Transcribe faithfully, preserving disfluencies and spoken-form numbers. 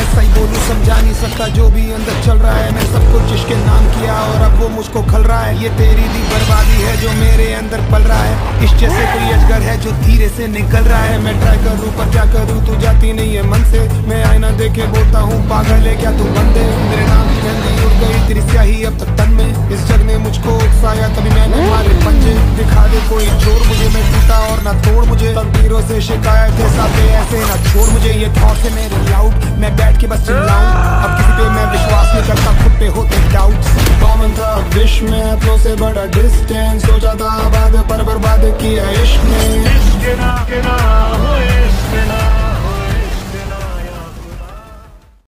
सही बोलूं समझा नहीं सकता जो भी अंदर चल रहा है। मैं सब कुछ इसके नाम किया और अब वो मुझको खल रहा है। ये तेरी दी बर्बादी है जो मेरे अंदर पल रहा है। इस जैसे कोई अजगर है जो धीरे से निकल रहा है। मैं ट्राई करूं पर क्या करूं, तू जाती नहीं है मन से। मैं आईना देखे बोलता हूँ पागल है क्या तू बंदे। मेरे नाम की मेहंदी उड़ गई तेरी स्याही अब तक तन में। इस जग ने मुझको उकसाया तभी मैंने मारे पंजे। दिखा दे कोई जोर मुझे, मैं टूटा और ना तोड़ मुझे। तकदीरों से शिकायत है साथे ऐसे ना छोड़ मुझे। ये थॉट्स है मेरे लाउड, मैं बैठ के बस चिल्लाऊं। अब किसी पे मैं विश्वास नहीं करता, खुद पे होते डाउट्स। कॉमन था विश में अपनों से बड़ा डिस्टेंस। सोचा था आबाद पर बर्बाद किया इश्क में। इश्क ना, इश्क ना, इश्क ना।